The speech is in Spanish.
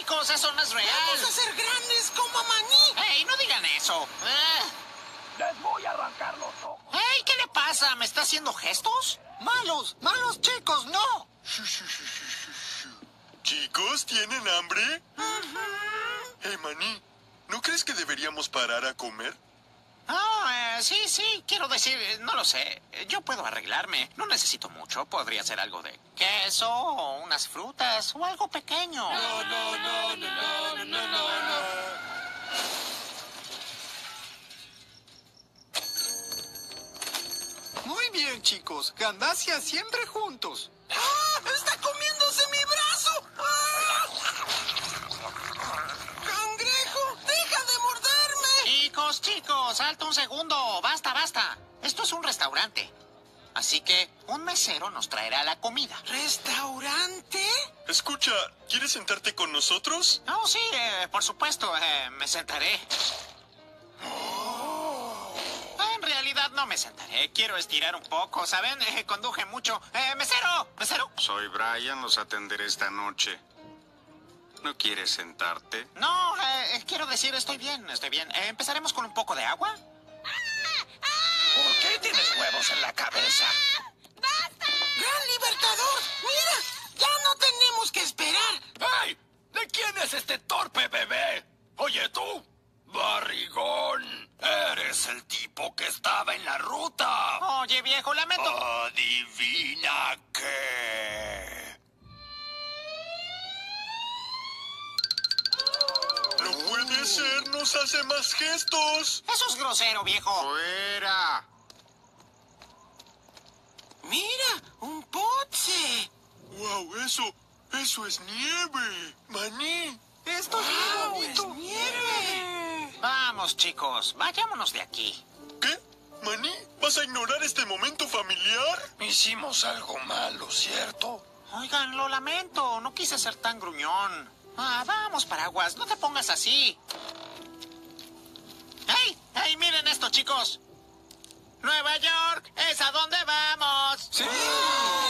chicos, eso no es real. ¡Vamos a ser grandes como Maní! ¡Ey, no digan eso! Les voy a arrancar los ojos. ¡Ey, qué le pasa! ¿Me está haciendo gestos? ¡Malos, malos chicos, no! ¿Chicos, tienen hambre? Hey, Maní, ¿no crees que deberíamos parar a comer? Sí, quiero decir, no lo sé. Yo puedo arreglarme. No necesito mucho. Podría ser algo de queso, o unas frutas, o algo pequeño. Muy bien, chicos. Gandassia siempre juntos. ¡Ah! ¡Está comiéndose mi brazo! ¡Ah! ¡Cangrejo! ¡Deja de morderme! Chicos, alto un segundo. Basta. Esto es un restaurante. Así que un mesero nos traerá la comida. ¿Restaurante? Escucha, ¿quieres sentarte con nosotros? Oh, sí, por supuesto. Me sentaré. En realidad no me sentaré. Quiero estirar un poco, ¿saben? Conduje mucho. ¡Mesero! Soy Brian, los atenderé esta noche. ¿No quieres sentarte? No, quiero decir, estoy bien. ¿Empezaremos con un poco de agua? ¿Por qué tienes huevos en la cabeza? ¡Gran Libertador! ¡Mira! ¡Ya no tenemos que esperar! ¡Hey! ¿De quién es este torpe bebé? Oye, tú, barrigón. Eres el tipo que estaba en la ruta. Oye, viejo, lamento. Adivina qué. ¡No puede ser! ¡Nos hace más gestos! Eso es grosero, viejo. ¡Fuera! ¡Mira! ¡Un poche! ¡Wow! ¡Eso es nieve! ¡Maní! ¡Esto es muy bonito! ¡Es nieve! Vamos, chicos, vayámonos de aquí. ¿Qué? ¿Maní? ¿Vas a ignorar este momento familiar? Hicimos algo malo, ¿cierto? Oigan, lo lamento. No quise ser tan gruñón. Vamos, Paraguas, no te pongas así. ¡Hey, miren esto, chicos! ¡Nueva York! ¡Es a donde vamos! ¡Sí!